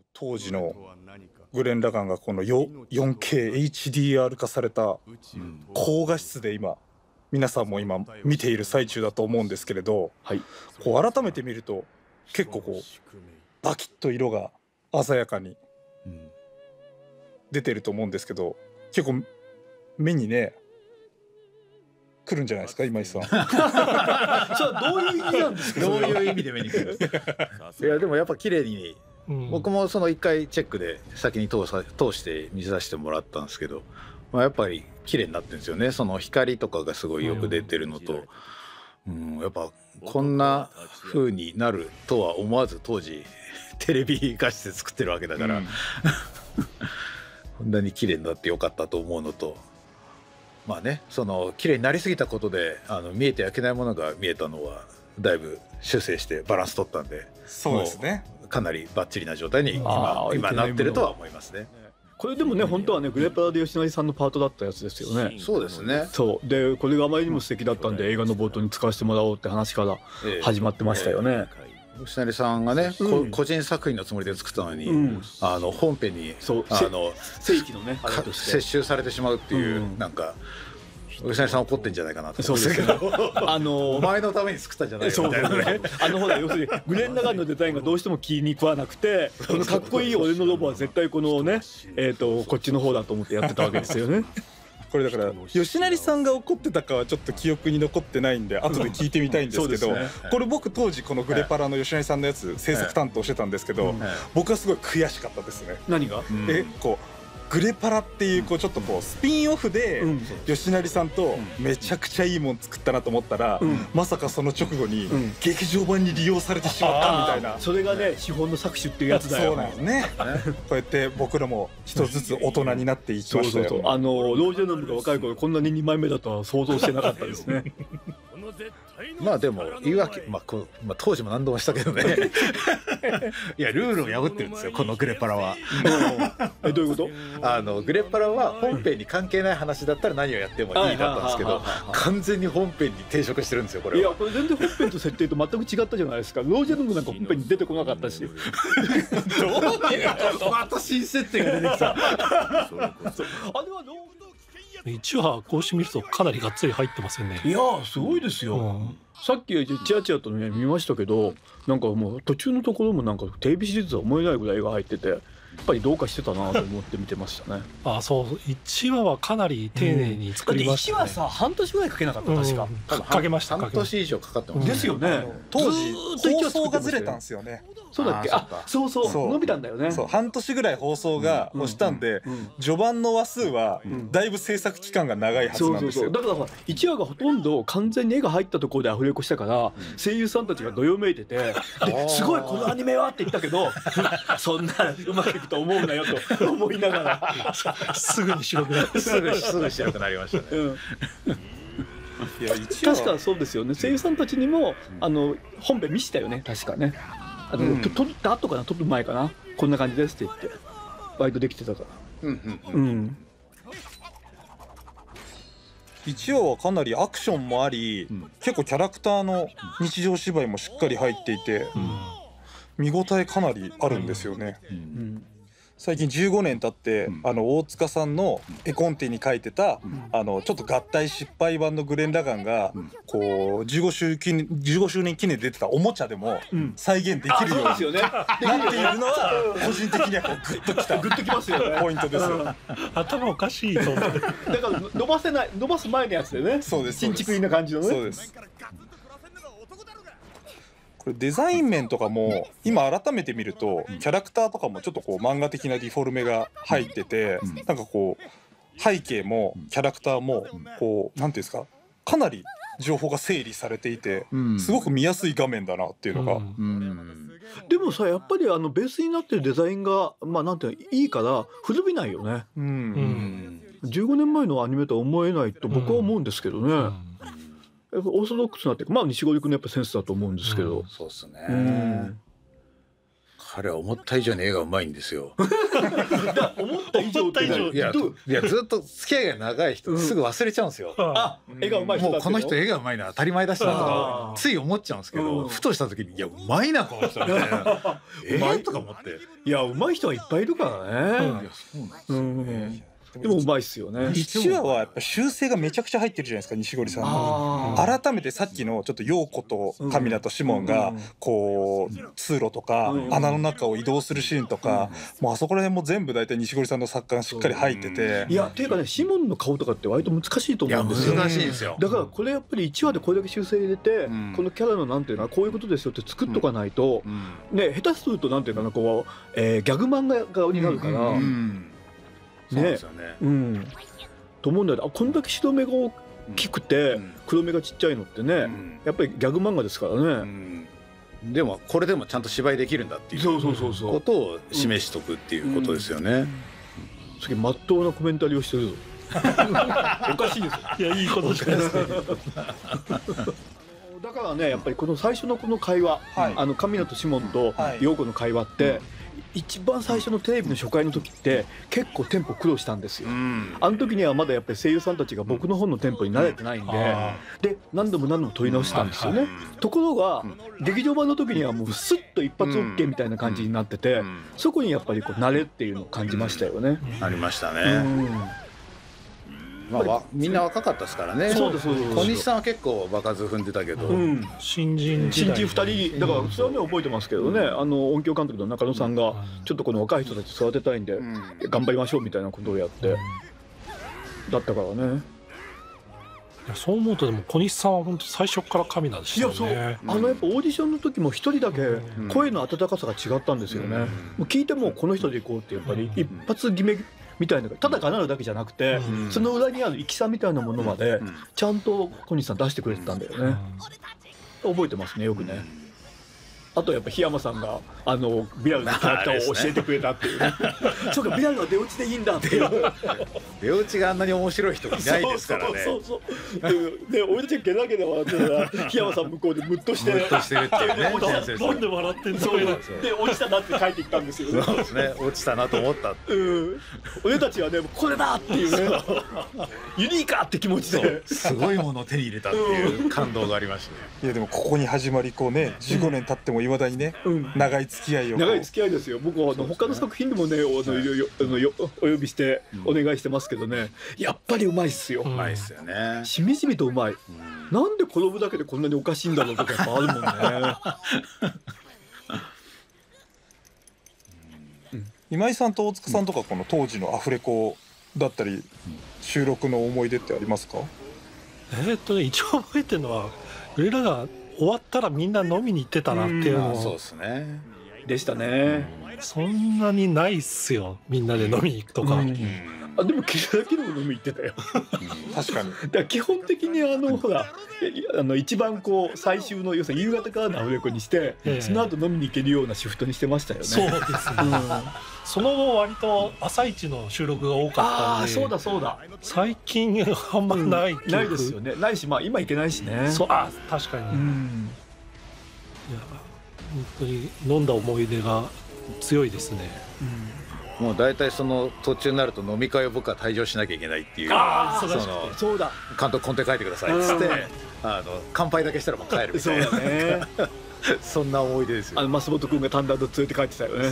当時のグレン・ラガンがこの 4K HDR 化された高画質で今皆さんも今見ている最中だと思うんですけれど、 はい、 こう改めて見ると結構こうバキッと色が鮮やかに出てると思うんですけど、結構目にね来るんじゃないですか今井さん。 それはどういう意味なんですか。 どういう意味で目に来る。いやでもやっぱ綺麗に、僕もその1回チェックで先に通して見させてもらったんですけど、まあ、やっぱり綺麗になってるんですよね。その光とかがすごいよく出てるのと、やっぱこんな風になるとは思わず当時テレビ画質で作ってるわけだから、こんなに綺麗になってよかったと思うのと、まあね、その綺麗になりすぎたことで見えてはいけないものが見えたのはだいぶ修正してバランス取ったんで、 そうですね、 かなりバッチリな状態に今なってるとは思いますね。 これでもね本当はねグレパラで吉成さんのパートだったやつですよね。 そうですね。 そうでこれがあまりにも素敵だったんで映画の冒頭に使わせてもらおうって話から始まってましたよね。 吉成さんがね、個人作品のつもりで作ったのに、本編に正規のね接収されてしまうっていう、なんか吉成さん怒ってんじゃないかなと思うんですけど、お前のために作ったんじゃないよみたいなね。 ほら要するにグレン・ラガンのデザインがどうしても気に食わなくて、このかっこいい俺のロボは絶対このねこっちの方だと思ってやってたわけですよね。 これだから吉成さんが怒ってたかはちょっと記憶に残ってないんで後で聞いてみたいんですけど、これ僕当時このグレパラの吉成さんのやつ制作担当してたんですけど、僕はすごい悔しかったですね。 何が？ こうグレパラっていうちょっとこうスピンオフで吉成さんとめちゃくちゃいいもん作ったなと思ったら、まさかその直後に劇場版に利用されてしまったみたいな。 それがね資本の搾取っていうやつだよ。 そうなんですね。こうやって僕らも一つずつ大人になっていきましたよ。 ロージェノムが若い頃こんなに2枚目だとは想像してなかったですね。 まあでも言い訳、当時も何度もしたけどね。いやルールを破ってるんですよこのグレパラは。 どういうこと？ グレパラは本編に関係ない話だったら何をやってもいいだったんですけど、完全に本編に抵触してるんですよこれは。 いやこれ全然本編と設定と全く違ったじゃないですか。ロージェノムなんか本編に出てこなかったし。どういうこと？また新設定が出てきた。あれは 1話こうして見るとかなりがっつり入ってますよね。 いやすごいですよ。さっきチラチラとね見ましたけど、なんかもう途中のところもなんかテレビシリーズは思えないぐらいが入ってて、やっぱりどうかしてたなと思って見てましたね。 そう1話はかなり丁寧に作りましたね。 1話さ半年ぐらいかけなかった確か。 かけました。 半年以上かかってますですよね。 当時放送がずれたんですよね。 そうだっけ？そう伸びたんだよね。 そう半年ぐらい放送が押したんで、序盤の話数はだいぶ制作期間が長いはずなんですよ。 だから1話がほとんど完全に絵が入ったところでアフレコしたから、声優さんたちがどよめいてて、すごいこのアニメはって言ったけど、そんなうまくいくと思うなよと思いながらすぐに白くなる。 すぐ白くなりましたね。 いや確かそうですよね。声優さんたちにも本編見せたよね確かね。撮った後かな撮る前かな、こんな感じですって言ってバイトできてたから。 1話はかなりアクションもあり、結構キャラクターの日常芝居もしっかり入っていて、見応えかなりあるんですよね。最近15年経って大塚さんの絵コンテに書いてたちょっと合体失敗版のグレン・ラガンがこう15周年記念で出てたおもちゃでも再現できるようになっているのは個人的にはこうグッときますよね。ポイントですよ。 頭おかしいと思って。 だから伸ばす前のやつでね。 そうです。 新築な感じのね。 そうです。これデザイン面とかも今改めて見るとキャラクターとかもちょっとこう漫画的なディフォルメが入ってて、なんかこう背景もキャラクターもこうなんていうんですか、かなり情報が整理されていてすごく見やすい画面だなっていうのが。 でもさやっぱりベースになってるデザインがなんていうのいいから古びないよね。15年前のアニメとは思えないと僕は思うんですけどね。オーソドックスなって西堀君のやっぱセンスだと思うんですけど。 そうですね。 彼は思った以上に絵がうまいんですよ。 思った以上っていやずっと付き合いが長い人すぐ忘れちゃうんですよ。 絵がうまい人だって。 もうこの人絵がうまいのは当たり前だしなとかつい思っちゃうんですけど、ふとした時にいやうまいなこの人みたいなとか思って。 いやうまい人はいっぱいいるからね。でもうまいっすよね。 1話はやっぱ修正がめちゃくちゃ入ってるじゃないですか、西堀さんの。改めてさっきのちょっと陽子と神名とシモンがこう通路とか穴の中を移動するシーンとか、もうあそこら辺も全部大体西堀さんの作感しっかり入ってて。 いやっていうかね、シモンの顔とかって割と難しいと思うんですよ。 難しいですよ。 だからこれやっぱり1話でこれだけ修正入れて、このキャラのなんていうのはこういうことですよって作っとかないとね、下手するとなんていうかな、こうギャグ漫画顔になるから。ね、と思うんだけど、こんだけ白目が大きくて黒目がちっちゃいのってね、やっぱりギャグ漫画ですからね。 でもこれでもちゃんと芝居できるんだっていうことを示しとくっていうことですよね。 次まっとうなコメンタリーをしてる。おかしいですよ。 いやいいことじゃないですか。 だからね、やっぱりこの最初のこの会話、神野とシモンと陽子の会話って一番最初のテレビの初回の時って結構テンポ苦労したんですよ。あの時にはまだやっぱり声優さんたちが僕の本のテンポに慣れてないんで、何度も何度も撮り直したんですよね。ところが劇場版の時にはもうスッと一発 OK みたいな感じになってて、そこにやっぱりこう慣れっていうのを感じましたよね。 ありましたね。まあみんな若かったですからね。 そうです。 小西さんは結構場数踏んでたけど、 新人 2人だからそれはね覚えてますけどね、音響監督の中野さんがちょっとこの若い人たち育てたいんで頑張りましょうみたいなことをやってだったからね。 そう思うとでも小西さんは本当最初から神なんですよね。いやそう、やっぱオーディションの時も一人だけ声の温かさが違ったんですよね。もう聞いてもこの人でいこうってやっぱり一発決めみたいな、ただがなるだけじゃなくて、その裏にある生きさみたいなものまでちゃんと小西さん出してくれてたんだよね。覚えてますね、よくね。あとやっぱ檜山さんがビラルのキャラクターを教えてくれたっていうね。そうか、ビラルは出落ちでいいんだっていう。 出落ちがあんなに面白い人いないですからね。 で俺たちがゲラゲラ笑ってたら檜山さん向こうでムッとしてるっていうね。 なんで笑ってんの。 で落ちたなって帰ってきたんですよ。 そうですね、落ちたなと思った。 俺たちはねこれだっていうね、ユニーカーって気持ちですごいものを手に入れたっていう感動がありましたね。 いやでもここに始まりこうね、15年経ってもいまだにね、長い付き合いを。 長い付き合いですよ。僕は他の作品でもねお呼びしてお願いしてますけどね、やっぱりうまいっすよ。 うまいっすよね。 しみじみとうまい。なんで転ぶだけでこんなにおかしいんだろうとかやっぱあるもんね。 今井さんと大塚さんとかこの当時のアフレコだったり収録の思い出ってありますか？ 一応覚えてるのは俺らが終わったらみんな飲みに行ってたなっていうのそうですね。 でしたね。 そんなにないっすよ、みんなで飲みに行くとか。 でもキラキラの飲み行ってたよ。 確かに。 だから基本的にほら一番こう最終の要するに夕方からのアフレコにして、その後飲みに行けるようなシフトにしてましたよね。 そうですね。その後割と朝一の収録が多かったんで。 そうだ。 最近あんまない。 ないですよね。ないし、まあ今行けないしね。 確かに。いや本当に飲んだ思い出が強いですね。 もう大体その途中になると飲み会を僕は退場しなきゃいけないっていう。 そうだ。 監督コンテ書いてくださいっつって乾杯だけしたらもう帰るみたいな。そうだね。そんな思い出ですよ。 増本君が単独連れて帰ってたよね。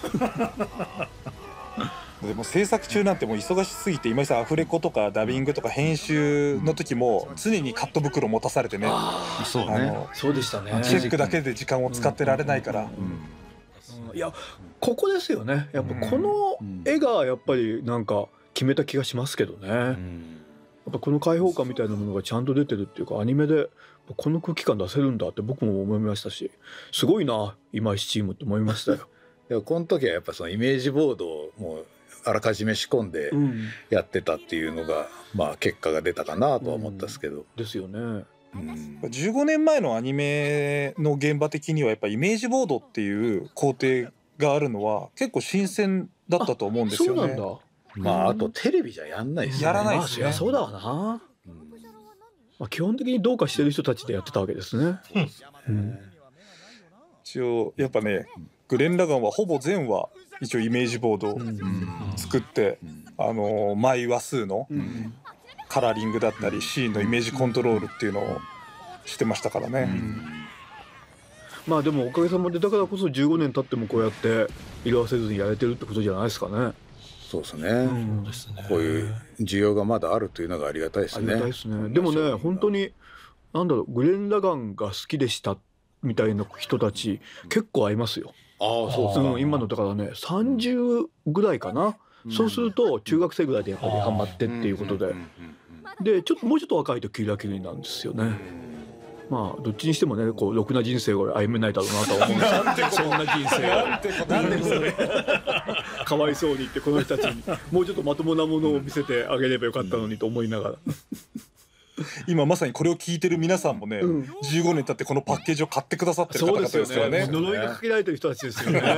でも制作中なんてもう忙しすぎて、今井さんアフレコとかダビングとか編集の時も常にカット袋持たされてね。 そうでしたね。 チェックだけで時間を使ってられないから。 いやここですよね。やっぱこの絵がやっぱりなんか決めた気がしますけどね。やっぱこの開放感みたいなものがちゃんと出てるっていうか、アニメでこの空気感出せるんだって僕も思いましたし、すごいな今井チームって思いましたよ。 でもこの時はやっぱそのイメージボードをもうあらかじめ仕込んでやってたっていうのが、まあ結果が出たかなとは思ったんですけど。 ですよね。 15年前のアニメの現場的にはやっぱイメージボードっていう工程があるのは結構新鮮だったと思うんですよね。 そうなんだ。 まああとテレビじゃやんないですよね。 やらないですね。 そうだわな。基本的にどうかしてる人たちでやってたわけですね。 一応やっぱね、 グレン・ラガンはほぼ全話一応イメージボードを作って、毎話数のカラーリングだったりシーンのイメージコントロールっていうのをしてましたからね。 まあでもおかげさまでだからこそ15年経ってもこうやって色あせずにやれてるってことじゃないですかね。 そうですね、こういう需要がまだあるというのがありがたいですね。 ありがたいですね。でもね本当になんだろう、グレン・ラガンが好きでしたみたいな人たち結構会いますよ。 ああそうですか。 今のだからね30ぐらいかな、そうすると中学生ぐらいでやっぱりハマってっていうことで、でちょっともうちょっと若いとキラキラなんですよね。まあどっちにしてもねこうろくな人生を歩めないだろうなとは思うんですそんな人生をなんでそれかわいそうに言ってこの人たちにもうちょっとまともなものを見せてあげればよかったのにと思いながら今まさにこれを聞いてる皆さんもね、15年経ってこのパッケージを買ってくださってる方々ですからね。 呪いがかけられてる人たちですよね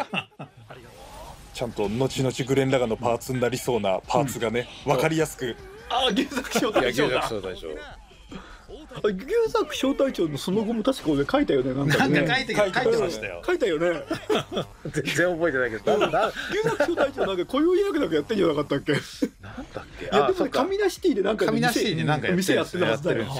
ちゃんと後々グレン・ラガンのパーツになりそうなパーツがね、分かりやすく。 あ、原作招待状だ。原作招待状のその後も確か俺書いたよね。なんか書いてましたよ。 書いたよね。 全然覚えてないけど。 原作招待状なんか雇用委約だけやってんじゃなかったっけ？なんだっけ？ いやでもカミナシティでなんか店やってるはずだよ。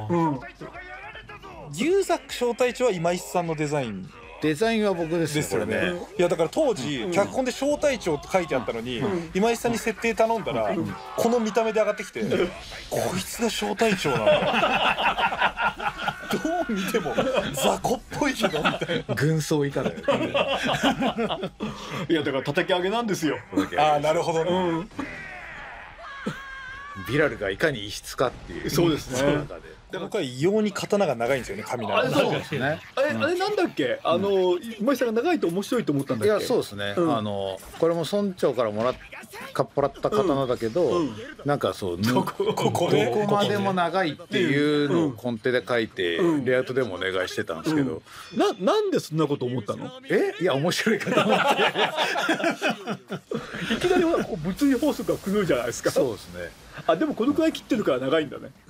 原作招待状は今井さんのデザイン。 デザインは僕ですよね。 いやだから当時脚本で招待状って書いてあったのに、今井さんに設定頼んだらこの見た目で上がってきて、こいつが招待状なんだ。どう見ても雑魚っぽいけどみたいな。 軍曹以下だよ。 いやだから叩き上げなんですよ。 ああなるほどね。 ビラルがいかに異質かっていう。 そうですね。 僕は異様に刀が長いんですよね、髪の。 あれそうですね。あれなんだっけ、今井さんが長いと面白いと思ったんだっけ。 いやそうですね。これも村長からもらった刀だけど、なんかそうどこまでも長いっていうのをコンテで書いてレイアウトでもお願いしてたんですけど、 なんでそんなこと思ったの？ いや面白いかと思って。 いきなりほら物理法則が来るじゃないですか。 そうですね。 あでもこのくらい切ってるから長いんだね。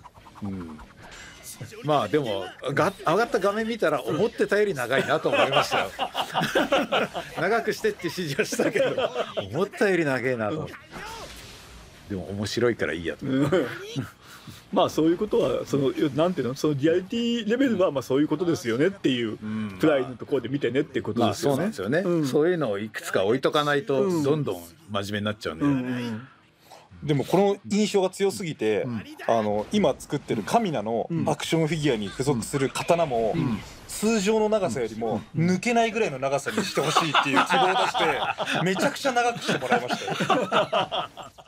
まあでも上がった画面見たら思ってたより長いなと思いましたよ。長くしてって指示はしたけど思ったより長いなと思って。でも面白いからいいやと思って。 まあそういうことはなんていうの、そのリアリティレベルはまあそういうことですよねっていうくらいのところで見てねっていうことですよね。 そうなんですよね。そういうのをいくつか置いとかないとどんどん真面目になっちゃうんで。 でもこの印象が強すぎて、今作ってるカミナのアクションフィギュアに付属する刀も通常の長さよりも抜けないぐらいの長さにしてほしいっていう希望を出してめちゃくちゃ長くしてもらいましたよ。